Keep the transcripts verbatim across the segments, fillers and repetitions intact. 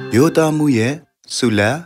요다 무예 술라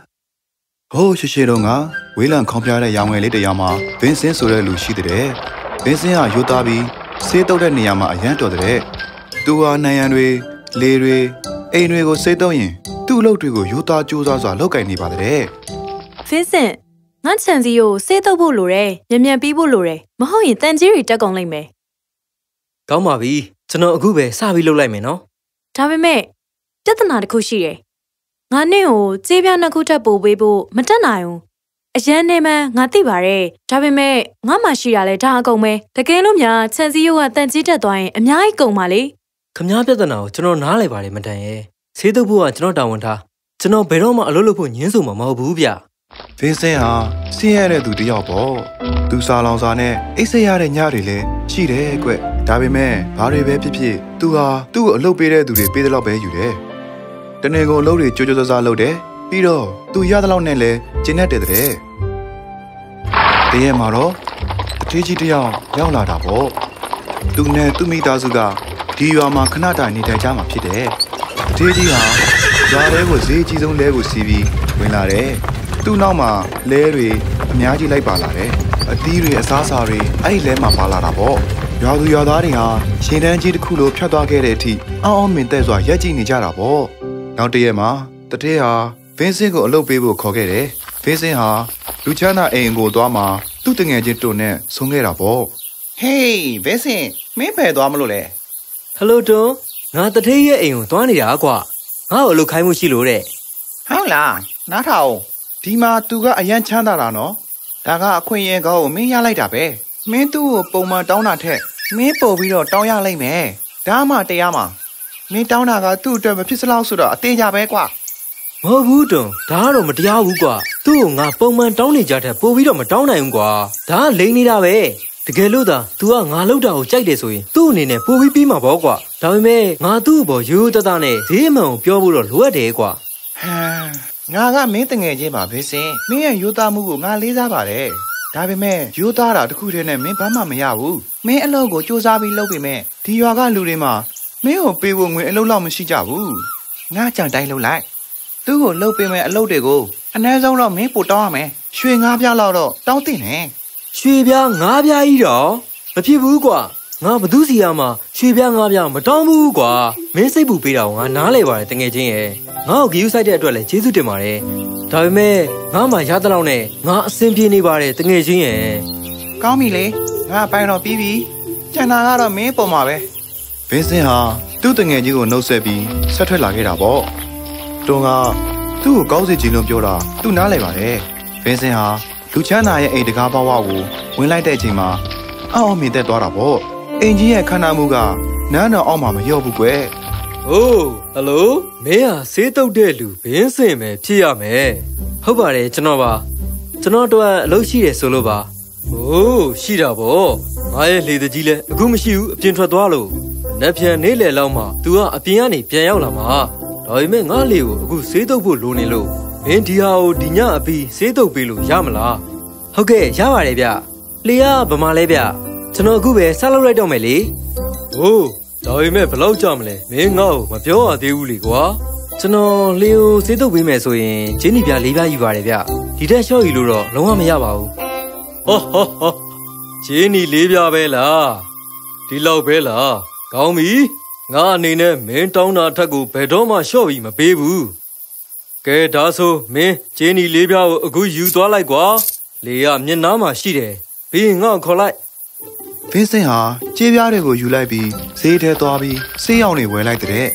호 시시롱아 웨란 컴퓨터에 양외လေးတရားမှာဗင်းစင်းဆိုတဲ့လူရှိတဲ့ဗင်းစင်းဟာယိုသားပြီးဆေးတုပ်တဲ့နေရာမှာအရန်တော်တဲ့သူဟာနိုင်ရန်တွေလေတွေအိမ်တွေကိုဆေးတုပ်ရင်သူ့အလုပ်တွေကိုယိုသားကြိုးစားစွာလုပ်ကင်နေပါတဲ့ဗင်းစင်းငါချန်စီကိုဆေးတုပ်ဖို့လိုတယ်မြန်မြန်ပြီးဖို့လိုတယ်မဟုတ်ရင်တန်ကြီးတွေတက်ကုန်လိမ့်မယ်ကောင်းပါပြီကျွန်တော်အခုပဲစပြီးလုပ်လိုက်မယ်နော်ဒါပေမဲ့ပြဿနာတစ်ခုရှိတယ်ငါနဲ့ကိုကြေးပြားနှစ်ခုထပ်ပို့ပေးဖို့မတက်နိုင်ဘူးအရန်နေမှငါသိပါတယ်ဒါပေမဲ့ငါမှရှိရလဲဒါအကုန်ပဲတကယ်လို့များချန်စီယိုကတန်ကြီးတက်သွားရင်အများကြီးကုန်ပါလေခမားပြဿနာကိုကျွန်တော်နားလည်ပါတယ်မတန်ရဲ့ဆေးတုပ်ဖို့ကကျွန်တော်တာဝန်ထားကျွန်တော်ဘယ်တော့မှအလုပ်လုပ်ဖို့ညှင်းဆိုမှာမဟုတ်ဘူးဗျဗင်းစင်းဟာဆင်းရဲတဲ့သူတယောက်ပေါ့သူစာလောင်စာနဲ့အိတ်ဆက်ရတဲ့ညတွေလည်းရှိတယ်ကွဒါပေမဲ့ဘာတွေပဲဖြစ်ဖြစ်သူဟာသူ့ကိုအလုပ်ပေးတဲ့သူတွေပေးတဲ့လောက်ပဲယူတယ်တနေ့ကုန်အလုပ်တွေကြိုးကြိုးစားစားလုပ်တယ်ပြီးတော့သူရတဲ့လောက်နဲ့လည်းကျင်းတဲ့တဲ့တရက်မှာတော့တထေးကြီးတယောက်ရောက်လာတာပေါ့သူနဲ့သူ့မိသားစုကဒီရွာမှာခဏတိုင်နေထိုင်ကြမှာဖြစ်တယ်တထေးကြီးဟာရွာထဲကိုဈေးကြီးဆုံးလဲကိုစီးပြီးဝင်လာတယ်သူ့နောက်မှာလဲတွေအများကြီးလိုက်ပါလာတယ်အသီးတွေအစားအစာတွေအဲ့ဒီလဲမှာပါလာတာပေါ့ရွာသူရွာသားတွေဟာရှင်တန်းကြီးတစ်ခုလိုဖြတ်သွားခဲ့တဲ့အထိအောင်းအောင်မင်တဲ့စွာရက်ကြည့်နေကြတာပေါ့နောက်တရက်မှာတထေးဟာဗင်းစင်းကိုအလုပ်ပေးဖို့ခေါ်ခဲ့တယ်ဗင်းစင်းဟာလူချမ်းသာအိမ်ကိုသွားမှာသူ့တငယ်ချင်းတို့နဲ့ဆုံးခဲ့တာပေါ့ဟေးဗင်းစင်းမင်းဖယ်သွားမလို့လေဟယ်လိုတွန်းငါတထေးရဲ့အိမ်ကိုသွားနေတာကွာငါ့ကိုအလုပ်ခိုင်းမှုရှိလို့တဲ့ဟုတ်လားနားထောင်ဒီမှာသူကအရန်ချမ်းသာတာနော်ဒါကအခွင့်အရေးကောင်းကိုမင်းရလိုက်တာပဲမင်းသူ့ကိုပုံမှန်တောင်းတာထက်မင်းပို့ပြီးတော့တောင်းရလိုက်မယ်ဒါမှတရားမှာမင်းတောင်းတာကသူ့အတွက်မဖြစ်စလောက်ဆိုတော့အသေးကြပဲကွာမဟုတ်ဘူးတွန်းဒါကတော့မတရားဘူးကွာသူ့ကိုငါပုံမှန်တောင်းနေကြတဲ့ပို့ပြီးတော့မတောင်းနိုင်ဘူးကွာဒါကလိမ့်နေတာပဲတကယ်လို့သာ तू ကငါလောက်တာကိုကြိုက်တယ်ဆိုရင်သူ့အနေနဲ့ပို့ပြီးပြီးမှာပေါ့ကွာဒါပေမဲ့ငါသူ့ဘောရိုးတတနဲ့ဈေးမှန်ကိုပြောဖို့တော့လိုအပ်တယ်ကွာဟမ်ငါကမင်းတငယ်ချင်းပါပဲစင်မင်းရဲ့ရိုးသားမှုကိုငါလေးစားပါတယ်ဒါပေမဲ့ရိုးသားတာတခုတည်းနဲ့မင်းဘာမှမရဘူးမင်းအလုပ်ကိုစူးစမ်းပြီးလုပ်ပေမဲ့ဒီရွာကလူတွေမှာမင်းကိုပေးဖို့ငွေအလုပ်လောက်မရှိကြဘူးငါကြောင်တိုင်းလုပ်လိုက်သူ့ကိုလှုပ်ပေးမဲ့အလုပ်တွေကိုအနည်းဆုံးတော့မင်းပို့တောင်းရမယ်ရွှေငါးပြားလောက်တော့တောင်းတင်နေရွှေပြားငါးပြားကြီးတော့မဖြစ်ဘူးကွာငါဘသူစီရမှာရွှေပြားငါးပြားမတောင်းဘူးကွာမင်းစိတ်ပူပေးတာကိုငါနားလဲပါတယ်တကယ်ချင်းရဲ့ငါ့ကိုဂီယူဆိုင်တဲ့အတွက်လည်းကျေးဇူးတင်ပါတယ်ဒါပေမဲ့ငါမှရတဲ့လောက်နဲ့ငါအဆင်ပြေနေပါတယ်တကယ်ချင်းရဲ့ကောင်းပြီလေငါပိုင်တော့ပြီးပြီကျန်တာကတော့မင်းပုံမှာပဲဗင်းစင်းဟာသူ့တငယ်ကြီးကိုနှုတ်ဆက်ပြီးဆက်ထွက်လာခဲ့တာပေါ့တွန်းကသူ့ကိုကောင်းစီခြင်းလို့ပြောတာသူ့နားလဲပါတယ်ဗင်းစင်းဟာလူချမ်းသာရဲ့အိမ်တကားဘဝကိုဝင်လိုက်တဲ့အချိန်မှာအောက်အောင်မြင်သက်သွားတာပေါ့အင်ကြီးရဲ့ခန္ဓာမူကနန်းတော်အောက်မှာမလျော့ဘူးကွယ်ဟိုးဟယ်လိုမင်းဟာဆေးတုပ်တဲ့လူဘင်းစင်ပဲဖြစ်ရမယ်ဟုတ်ပါတယ်ကျွန်တော်ပါကျွန်တော်တို့အလုပ်ရှိတယ်ဆိုလို့ပါဟိုးရှိတာပေါ့ငါရဲ့လေတကြီးလဲအခုမရှိဘူးအပြင်ထွက်သွားလို့နှက်ပြန်နေလေလောက်မှ तू ကအပြင်ကနေပြန်ရောက်လာမှာဒါပေမဲ့ငါလေကိုအခုဆေးတုပ်ဖို့လိုနေလို့မင်းဒီဟာကိုဒီညအပြီးဆေးတုပ်ပေးလို့ရမလားဟုတ်ကဲ့ရပါတယ်ဗျလေကဗမာလဲဗျကျွန်တော်အခုပဲဆက်လုပ်လိုက်တော့မယ်လေဟိုးဒါပေမဲ့ဘယ်လောက်ကြာမလဲမင်းငါ့ကိုမပြောရသေးဘူးလေကွာကျွန်တော်လေကိုဆေးတုပ်ပေးမယ်ဆိုရင်ဂျင်းနီပြလေးပြယူပါတယ်ဗျဒီတက်လျှော့ယူလို့တော့လုံးဝမရပါဘူးဟောဟောဟောဂျင်းနီလေးပြပဲလားဒီလောက်ပဲလားကောင်းပြီငါအနေနဲ့မင်းတောင်းတာထက်ကိုဘယ်တော့မှလျှော့ပြီးမပေးဘူးကဲဒါဆိုမင်းဂျင်းနီလေးပြကိုအခုယူသွားလိုက်ကွာလေကမျက်နှာမှာရှိတယ်ပြီးရင်ငါ့ကိုခေါ်လိုက်ဗင်းစင်းဟာကြေးပြားတွေကိုယူလိုက်ပြီးဈေးထဲသွားပြီးဆေးရောင်တွေဝယ်လိုက်တဲ့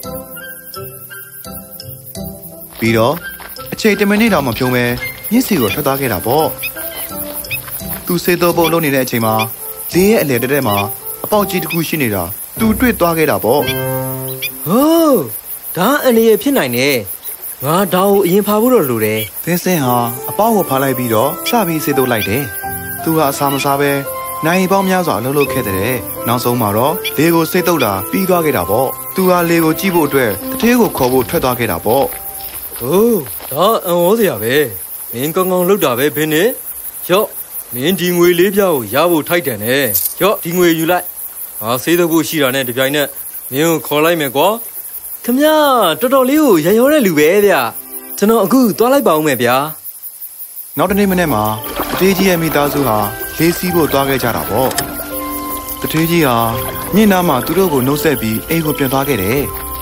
ပြီးတော့အချိန်တစ်မိနစ်တောင်မဖြုံးပဲမျက်စီကိုထွက်သွားခဲ့တာပေါ့သူဆေးတော့ပုံလုံးနေတဲ့အချိန်မှာဈေးရဲ့အလယ်တက်တက်မှာအပေါက်ကြီးတစ်ခုရှိနေတာသူတွေ့သွားခဲ့တာပေါ့ဟိုးဒါအနေရဖြစ်နိုင်တယ်ငါဒါကိုအရင်ဖာဖို့တော့လိုတယ်ဗင်းစင်းဟာအပေါက်ကိုဖာလိုက်ပြီးတော့စပြီးဆေးတော့လိုက်တယ်သူကအစာမစားပဲနိုင်ပေါင်းများစွာအလုပ်လုပ်ခဲ့တဲ့နောက်ဆုံးမှာတော့လေကိုစိတ်တုပ်တာပြီးသွားခဲ့တာပေါ့သူဟာလေကိုကြည့်ဖို့အတွက်တထေးကိုခေါ်ဖို့ထွက်သွားခဲ့တာပေါ့ဟိုးဒါအံ့ဩစရာပဲမင်းကောင်းကောင်းလုပ်တာပဲဘင်းနဲ့ရော့မင်းဒီငွေလေးပြားကိုရဖို့ထိုက်တယ်နဲ့ရော့ဒီငွေယူလိုက်ဟာဆေးတုပ်ဖို့ရှိတာနဲ့တပြိုင်နက်မင်းကိုခေါ်လိုက်မယ်ကွာခမရတော်တော်လေးကိုရရောတဲ့လူပဲဗျကျွန်တော်အခုသွားလိုက်ပါဦးမယ်ဗျာနောက်တနေ့မနေ့မှာတထေးကြီးရဲ့မိသားစုဟာလေးစီးဖို့သွားခဲ့ကြတာပေါ့တထေးကြီးဟာညနာမှာသူတို့ကိုနှုတ်ဆက်ပြီးအိမ်ကိုပြန်သွားခဲ့တယ်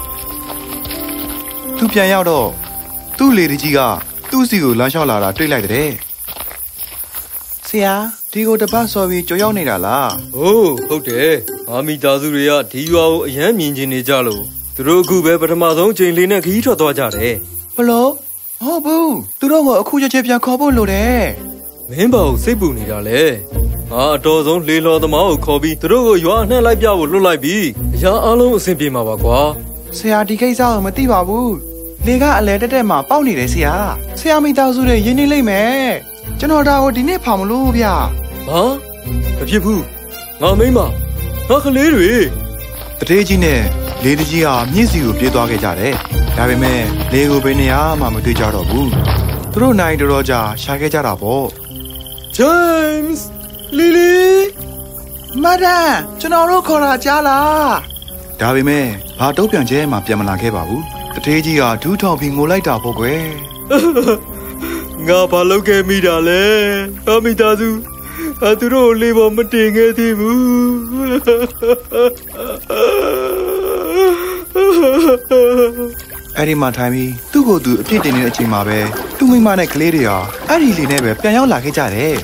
သူပြန်ရောက်တော့သူ့လေတကြီးကသူ့စီကိုလမ်းလျှောက်လာတာတွေ့လိုက်တဲ့ဆရာဒီကိုတပတ်စော်ပြီးကြော်ရောက်နေတာလားဟုတ်ဟုတ်တယ်ငါမိသားစုတွေကဒီရွာကိုအရန်မြင်ကျင်နေကြလို့သူတို့အခုပဲပထမဆုံးချိန်လေးနဲ့ခရီးထွက်သွားကြတယ်ဘလို့ဟုတ်ဘူးသူတို့ကအခုချက်ချင်းပြန်ခေါ်ဖို့လိုတယ်မင်းဘာကိုစိတ်ပူနေတာလဲငါအတော်ဆုံးလေလော်သမားကိုခေါ်ပြီးသူတို့ကိုရွာနှက်လိုက်ပြဖို့လွတ်လိုက်ပြီးအရာအလုံးအဆင်ပြေမှာပါကွာဆရာဒီကိစ္စကိုမသိပါဘူးလေကအလဲတက်တက်မှာပေါက်နေတယ်ဆရာဆရာမိသားစုတွေရင်းနေလိမ့်မယ်ကျွန်တော်ဒါကိုဒီနေ့ဖောင်မလို့ဗျာဟာမဖြစ်ဘူးငါမိမငါကလေးတွေတထေးကြီးနဲ့လေတကြီးဟာမြင့်စီကိုပြေးသွားခဲ့ကြတယ်ဒါပေမဲ့လေကိုဘယ်နေရာမှမတွေ့ကြတော့ဘူးသူတို့နိုင်တော်တော်ကြာရှာခဲ့ကြတာပေါ့ James Lily မဒန်ကျွန်တော်တို့ခေါ်တာကြားလားဒါပေမဲ့ဘာတုံ့ပြန်ချက်မှပြန်မလာခဲ့ပါဘူးတထေးကြီးကဒူးထောင်ပြီးငိုလိုက်တာပေါ့ကွယ်ငါဘာလုပ်ခဲ့မိတာလဲအမိသားစုအသူတို့လေးပေါ်မတင်ခဲ့သေးဘူးအဲ့ဒီမှာထိုင်ပြီးသူ့ကိုယ်သူအပြစ်တင်နေတဲ့အချိန်မှာပဲသူ့မိမနဲ့ကလေးတွေဟာအဲ့ဒီလေးနဲ့ပဲပြန်ရောက်လာခဲ့ကြတယ်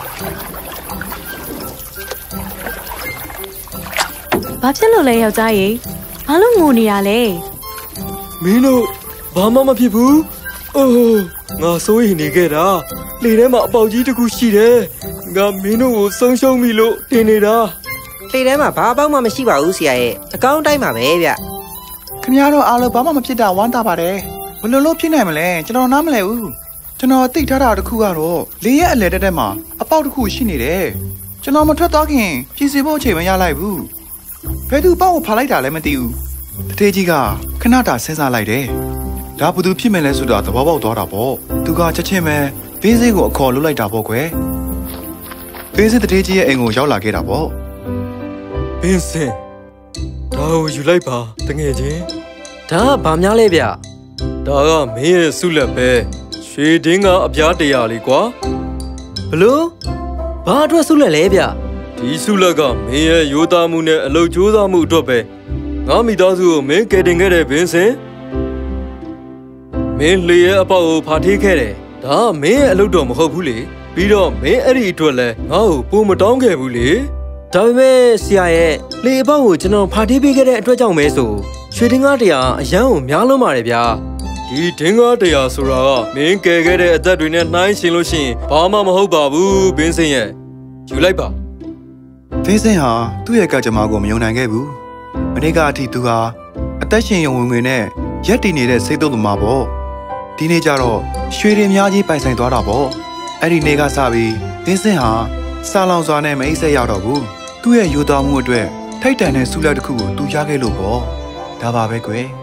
ဘာဖြစ်လို့လဲယောက်ျားကြီးဘာလို့ငိုနေရလဲမင်းတို့ဘာမှမဖြစ်ဘူးအိုးငါစိုးရိမ်နေခဲ့တာလေထဲမှာအပေါက်ကြီးတစ်ခုရှိတယ်ငါမင်းတို့ကိုဆုံးရှုံးပြီလို့တင်နေတာလေထဲမှာဘာအပေါက်မှမရှိပါဘူးဆရာရဲ့အကောင့်တိုင်းပါပဲဗျခင်ဗျားတို့အားလုံးဘာမှမဖြစ်တာဝမ်းသာပါတယ်ဘယ်လိုလုပ်ဖြစ်နိုင်မလဲကျွန်တော်နားမလဲဘူးကျွန်တော်သိထားတာတစ်ခုကတော့လေရဲ့အလဲတက်တက်မှာအပေါက်တစ်ခုရှိနေတယ်ကျွန်တော်မထွက်သွားခင်ပြင်ဆင်ဖို့အချိန်မရလိုက်ဘူးဘယ်သူပေါက်ကိုဖာလိုက်တာလဲမသိဘူးတထေးကြီးကခဏတာစဉ်းစားလိုက်တယ်ဒါဘသူဖြစ်မယ်လဲဆိုတာသဘောပေါက်သွားတာပေါ့သူကချက်ချင်းပဲဘေးစိတ်ကိုအခေါ်လုပ်လိုက်တာပေါ့ကွယ်ဘေးစိတ်တထေးကြီးရဲ့အိမ်ကိုရောက်လာခဲ့တာပေါ့ဘင်းစင်ဒါကိုယူလိုက်ပါတငယ်ချင်းဒါကဘာများလဲဗျဒါကမင်းရဲ့ဆုလက်ပဲရွှေတင်းကအပြားတရာလေးကွာဘလို့ဘာအတွက်ဆုလက်လဲဗျဒီဆုလက်ကမင်းရဲ့ရိုးသားမှုနဲ့အလုပ်ကြိုးစားမှုအတွက်ပဲငါမိသားစုကိုမင်းကယ်တင်ခဲ့တဲ့ဘင်းစင်မင်းလေရဲ့အပေါက်ကိုဖာထေးခဲ့တယ်ဒါကမင်းရဲ့အလုပ်တော်မဟုတ်ဘူးလေပြီးတော့မင်းအဲ့ဒီအတွက်လဲငါ့ကိုပုံမတောင်းခဲ့ဘူးလေဒါပေမဲ့ဆရာရဲ့လေအပေါက်ကိုကျွန်တော်ဖာထေးပေးခဲ့တဲ့အတွက်ကြောင့်ပဲဆိုရွှေတင်းကားတရားအရန်ကိုများလုံးပါတယ်ဗျာဒီတင်းကားတရားဆိုတာကမင်းကယ်ခဲ့တဲ့အသက်တွေနဲ့နှိုင်းရှင်လို့ရှိရင်ဘာမှမဟုတ်ပါဘူးဘင်းစင်ရဲ့ယူလိုက်ပါဘင်းစင်ဟာသူ့ရဲ့ကကြမ္မာကိုမယုံနိုင်ခဲ့ဘူးမနေ့ကအထိသူဟာအသက်ရှင်ရုံဝင်ငွေနဲ့ရက်တည်နေတဲ့စိတ်တုံးသမားပေါ့ဒီနေ့ကျတော့ရွှေတွေအများကြီးပိုင်ဆိုင်သွားတာပေါ့အဲ့ဒီနေ့ကစပြီးဘင်းစင်ဟာစာလောင်စွာနဲ့မအိပ်ဆက်ရတော့ဘူးသူ့ရဲ့ယူတော်မှုအတွက်ထိုက်တန်တဲ့ဆုလက်တစ်ခုကိုသူရခဲ့လို့ပေါ့ဒါပါပဲကွယ်